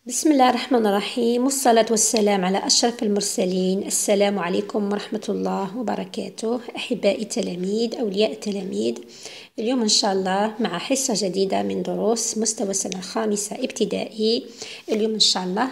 بسم الله الرحمن الرحيم، والصلاة والسلام على أشرف المرسلين. السلام عليكم ورحمة الله وبركاته. أحبائي التلاميذ، أولياء التلاميذ، اليوم إن شاء الله مع حصة جديدة من دروس مستوى السنة الخامسة ابتدائي. اليوم إن شاء الله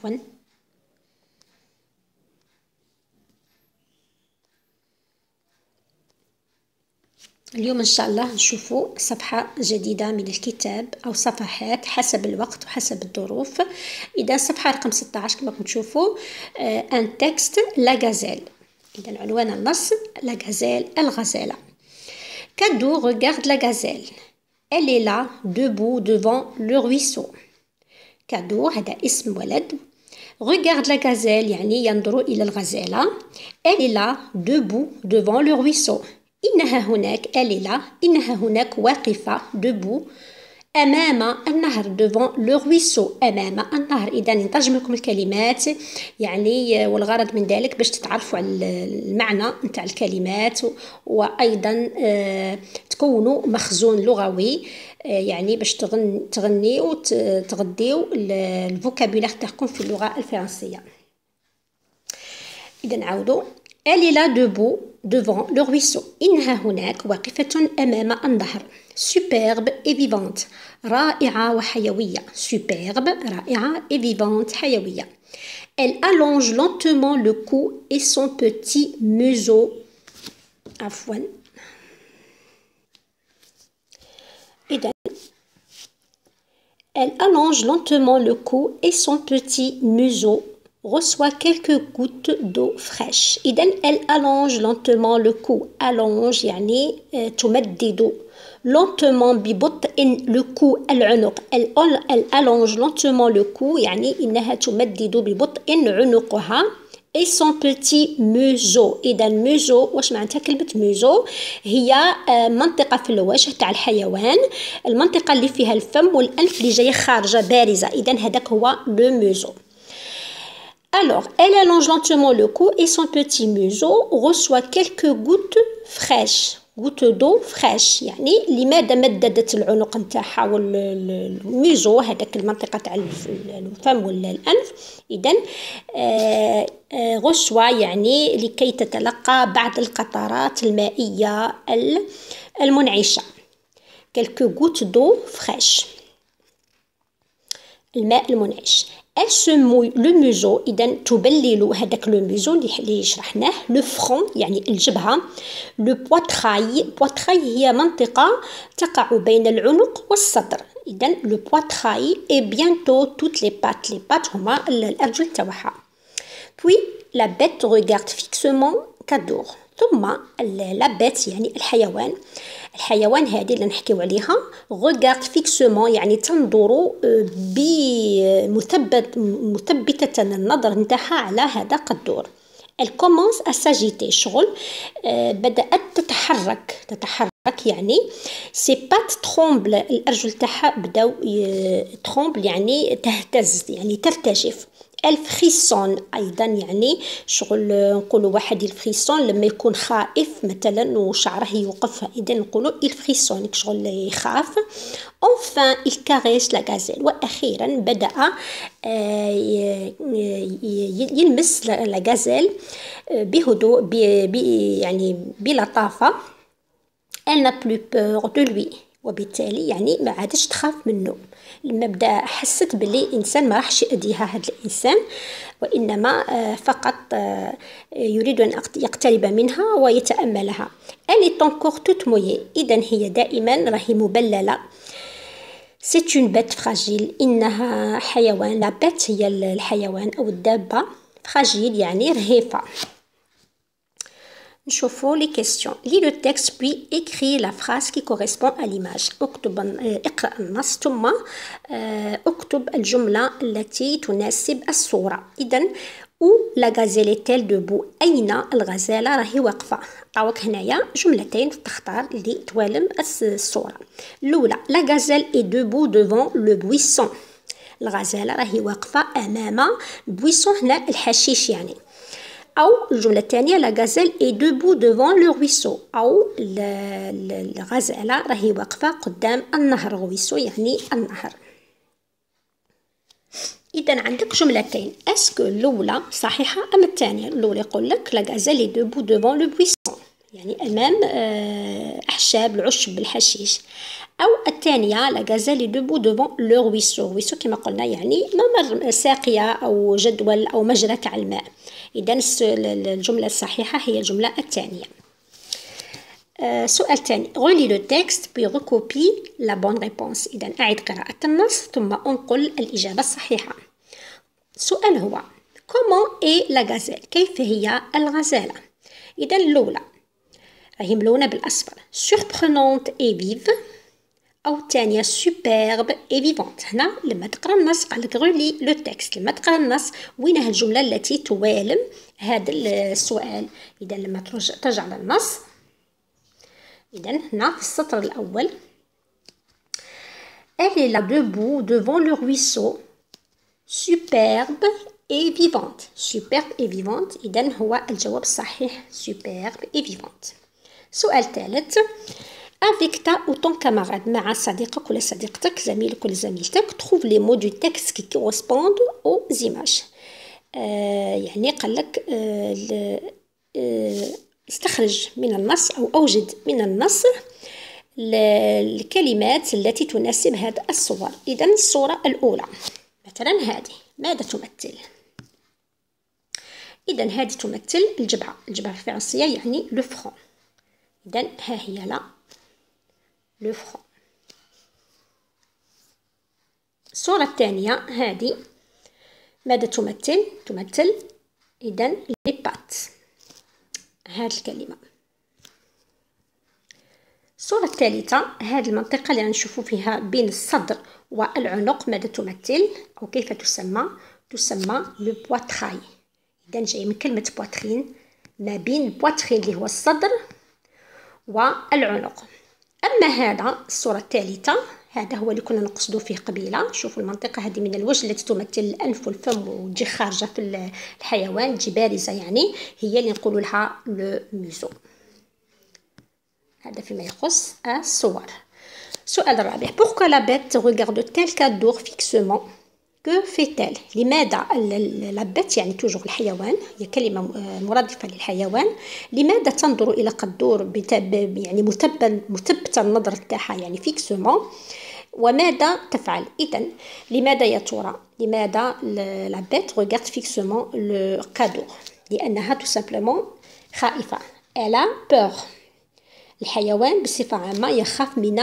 اليوم إن شاء الله نشوفوا صفحة جديدة من الكتاب أو صفحات حسب الوقت وحسب الظروف. إذا صفحة رقم 16 كما تشوفوا ان تكست لا غازيل. إذا عنوان النص لا غازيل، الغزالة. Cadeau regarde la gazelle. Elle est là, debout devant le ruisseau. Cadeau هذا اسم ولد. Regarde la gazelle يعني ينظر إلى الغزالة. Elle est là, debout devant le ruisseau. إنها هناك، elle est là، إنها هناك واقفة debout أمام النهر devant le ruisseau، أمام النهر. إذا نترجم لكم الكلمات يعني، والغرض من ذلك باش تتعرفوا على المعنى نتاع الكلمات، وأيضا تكونوا مخزون لغوي يعني باش تغنيوا وتغديوا الفوكابولار تاعكم في اللغة الفرنسية. إذا نعاودوا. Elle est là debout devant le ruisseau. إنها هناك واقفة أمام النهر. Superbe et vivante. رائعة وحيوية. Superbe رائعة et vivante حيوية. Elle allonge lentement le cou et son petit museau. عفوا. إذا Elle allonge lentement le cou et son petit museau reçoit quelques gouttes d'eau fraîche. إذن elle allonge lentement le cou. allonge يعني تمدد lentement ببطء le cou العنق. elle allonge lentement le cou يعني إنها تمدد ببطء عنقها. et son petit museau. إذا museau واش معناتها كلمة museau؟ هي منطقة في الوجه تاع الحيوان، المنطقة اللي فيها الفم والأنف اللي جاية خارجة بارزة. إذا هذاك هو le museau. Alors, elle allonge lentement le cou et son petit museau reçoit quelques gouttes fraîches. gouttes d'eau fraîche يعني لماذا مددت العنق نتاعها والميزو هذاك المنطقة تاع الفم ولا الأنف. إذن reçoit يعني لكي تتلقى بعض القطرات المائية المنعشة. quelques gouttes d'eau fraîche. الماء المنعش. Elle se mouille le museau. إذا تبلل هذاك لو ميزو اللي شرحناه. لو فرون يعني الجبهة. لو بواتراي. بواتراي هي منطقة تقع بين العنق والصدر. إذا لو بواتراي et bientôt toutes les pattes. les pattes هما الأرجل تاعها. puis la bête regarde fixement Cadeau. ثم la bête يعني الحيوان. الحيوان هذه اللي نحكيو عليها regarde fixement يعني تنظر مثبتة النظر نتاعها على هذا قدور. elle commence à s'agiter شغل بدأت تتحرك يعني ses pattes tremblent الأرجل تاعها بداو tremble يعني تهتز يعني ترتجف. الفريسون أيضا يعني شغل نقولوا واحد الفريسون لما يكون خائف مثلا وشعره يوقف. إذا نقولوا الفريسون شغل يخاف. enfin il caresse la gazelle. وأخيرا بدأ يلمس la gazelle بهدوء يعني بلطافة. elle n'a plus peur de lui. وبالتالي يعني ما عادش تخاف منه. لما بدا حست بلي انسان ما راحش يأذيها هذا الانسان، وانما فقط يريد ان يقترب منها ويتأملها. elle est encore toute mouillée. اذا هي دائما راهي مبلله. c'est une bête fragile. انها حيوان. لا بيت هي الحيوان او الدابه. fragile يعني رهيفه. نشوفوا les questions. lis le texte puis écris la phrase qui correspond à l'image. اقرأ النص ثم اكتب الجملة التي تناسب الصورة. إذن où la gazelle est-elle debout؟ أين الغزالة راهي واقفة؟ عاوك هنايا جملتين تختار اللي توالم الصورة. الأولى la gazelle est debout devant le buisson. الغزالة راهي واقفة أمام buisson هنا الحشيش يعني. أو الجملة الثانية la gazelle est debout devant le ruisseau. أو الغزالة راهي واقفة قدام النهر. ruisseau يعني النهر. إذا عندك جملتين، اسكو الأولى صحيحة أم الثانية؟ الأولى يقول لك لا غازيل est debout devant le buisson، يعني أمام أحشاب العشب بالحشيش. أو الثانية لا غازيل est debout devant le ruisseau، ruisseau كما قلنا يعني ممر ساقية أو جدول أو مجرى تاع الماء. إذا الجملة الصحيحة هي الجملة الثانية. سؤال ثاني، relis le texte puis recopie la bonne réponse. إذا أعد قراءة النص ثم انقل الإجابة الصحيحة. السؤال هو comment est la gazelle؟ كيف هي الغزالة؟ إذا الأولى راهي ملونة بالأصفر، surprenante et vive. أو الثانية superbe et vivante. هنا لما تقرأ النص قال لك relis le texte، لما تقرأ النص وين الجملة التي توالم هذا السؤال. إذا لما ترجع للنص، إذا هنا في السطر الأول elle est là debout devant le ruisseau superbe et vivante. superbe et vivante إذا هو الجواب الصحيح superbe et vivante. سؤال ثالث avec ta ou ton camarade، مع صديقك ولا صديقتك، زميلك ولا زميلتك، trouve les mots du texte qui correspondent aux images. يعني قال لك استخرج من النص أو أوجد من النص الكلمات التي تناسب هذه الصور. إذا الصورة الأولى مثلا هذه ماذا تمثل؟ إذا هذه تمثل الجبهة، الجبهة الفرنسية يعني لو فرون. إذا ها هي لا لو فرون. الصورة الثانية هذه ماذا تمثل؟ تمثل إذا لي بات، هذه الكلمة. الصورة الثالثة هذه المنطقة اللي نشوفوا فيها بين الصدر والعنق ماذا تمثل أو كيف تسمى؟ تسمى لو بواتراي. إذا جاي من كلمة بواترين، ما بين بواترين اللي هو الصدر والعنق. أما هذا الصورة الثالثة هذا هو اللي كنا نقصدو فيه قبيلة. شوفوا المنطقة هذه من الوجه التي تمثل الأنف والفم وتجي خارجة في الحيوان، تجي بارزة يعني، هي اللي نقولوا لها لو ميزو. هذا فيما يخص الصور. السؤال الرابع pourquoi la bête regarde tel cadeau fixement que fait-elle؟ لماذا اللبت يعني توجور الحيوان، هي كلمة مرادفة للحيوان، لماذا تنظر إلى قدور يعني مثبتة النظر تاعها يعني فيكسومون، وماذا تفعل؟ إذن لماذا يا ترى؟ لماذا لبت regarde fixement le cadeau؟ لأنها tout simplement خائفة، elle a peur. الحيوان بصفة عامة يخاف من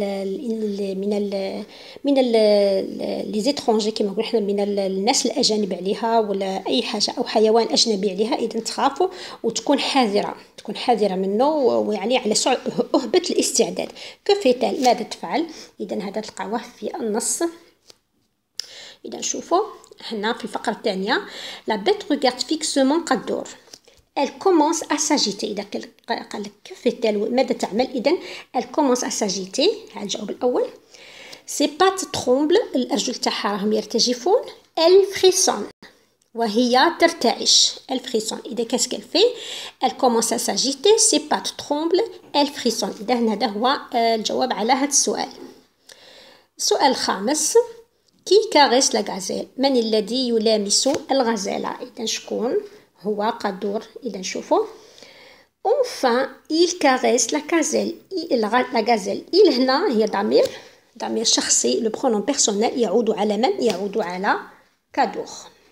لي زيترونجي كما نقولوا حنا، من الناس الأجانب عليها ولا أي حاجة أو حيوان أجنبي عليها. إذا تخاف وتكون حذرة، تكون حذرة منه، ويعني على أهبة الاستعداد. كفيتال ماذا تفعل؟ إذا هذا تلقاوه في النص. إذا نشوفوا هنا في الفقرة الثانية لا بيت ريغارد فيكسومون قدور. elle commence à s'agiter. إذا قال لك كيف fait-elle ماذا تعمل؟ إذن elle commence à s'agiter. هذا الجواب الأول. ses pattes tremblent، الأرجل تاعها راهم يرتجفون. elle frissonne، وهي ترتعش. elle frissonne. إذا qu'est-ce qu'elle fait؟ elle commence à s'agiter، ses pattes tremblent، elle frissonne. إذا هذا هو الجواب على هذا السؤال. السؤال الخامس qui caresse la gazelle؟ من الذي يلامس الغزالة؟ إذا شكون؟ هو قدور. إذا نشوفوا enfin il caresse la gazelle. la gazelle il هنا هي ضمير شخصي، le pronom personnel يعود على من؟ يعود على كادور.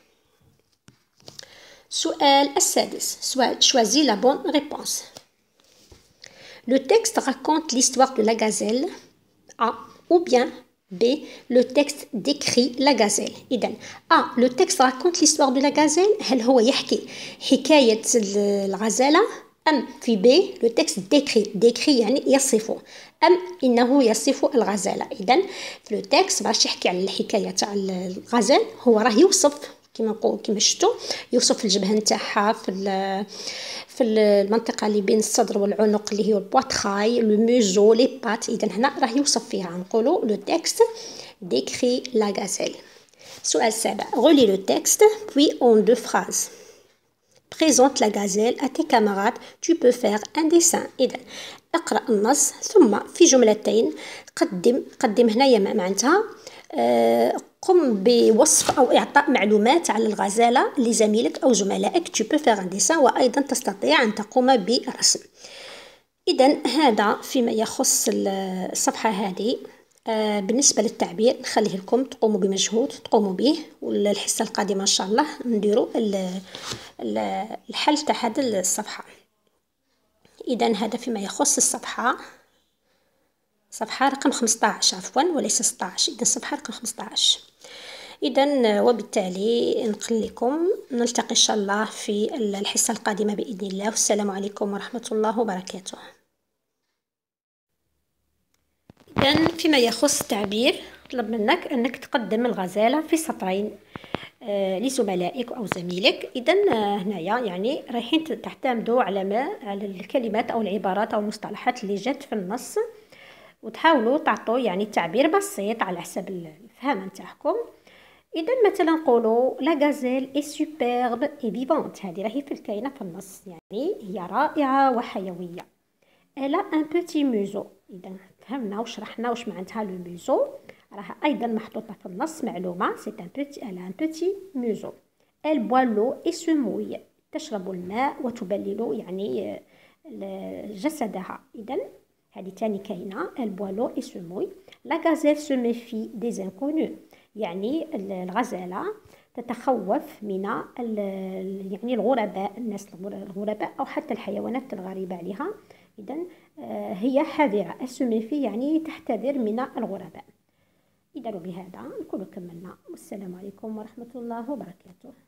السؤال السادس choisis la bonne réponse. le texte raconte l'histoire de la gazelle A ou bien B. le texte décrit la gazelle. إذن A. le texte raconte l'histoire de la gazelle. هل هو يحكي حكاية الغزالة؟ أم في B. le texte décrit يعني يصف، أم إنه يصف الغزالة؟ إذن في le texte باش يحكي على الحكاية تاع الغزال، هو راه يوصف كما شفتوا، يوصف الجبهة نتاعها في المنطقة اللي بين الصدر والعنق اللي هي البواتراي، لو ميزو، لي بات. إذا هنا راه يوصف فيها، نقولوا لو تكست ديكري لا غازيل. السؤال السابع relis le texte puis en 2 phrases présente la gazelle à tes camarades, tu peux faire un dessin. إذا اقرأ النص ثم في جملتين قدم هنايا معناتها قم بوصف أو إعطاء معلومات على الغزالة لزميلك أو زملائك. tu peux faire un dessin. وأيضا تستطيع أن تقوم برسم. إذا هذا فيما يخص الصفحة هذه. بالنسبة للتعبير نخليه لكم تقوموا بمجهود تقوموا به، والحصة القادمة إن شاء الله نديروا الحل تاع هذه الصفحة. إذا هذا فيما يخص الصفحة، صفحة رقم 15 عفوا وليس 16. إذا صفحة رقم 15. إذا وبالتالي نقول لكم نلتقي إن شاء الله في الحصة القادمة بإذن الله، والسلام عليكم ورحمة الله وبركاته. إذا فيما يخص التعبير طلب منك أنك تقدم الغزالة في سطرين لزملائك أو زميلك. إذا هنايا يعني رايحين تعتمدوا على الكلمات أو العبارات أو المصطلحات اللي جات في النص، وتحاولوا تعطوا يعني تعبير بسيط على حسب الفهم نتاعكم. إذا مثلا نقولوا لا غازيل اي سوبرب اي فيفونت، هذه راهي في الكاينة في النص، يعني هي رائعة وحيوية. الا ان بوتي موزو، إذا فهمنا وشرحنا واش معناتها لو موزو، راها أيضا محطوطة في النص معلومة. سي ان بوتي، الا ان بوتي موزو. ال بوا لو اي سو موي، تشرب الماء وتبلل يعني جسدها. إذا هذه تاني كاينة ال بوا لو اي سو موي. لا غازيل سو ميفي دي انكونو، يعني الغزالة تتخوف من يعني الغرباء، الناس الغرباء أو حتى الحيوانات الغريبة عليها. إذا هي حذرة، السميفي يعني تحتذر من الغرباء. إذا بهذا نكون كملنا، والسلام عليكم ورحمة الله وبركاته.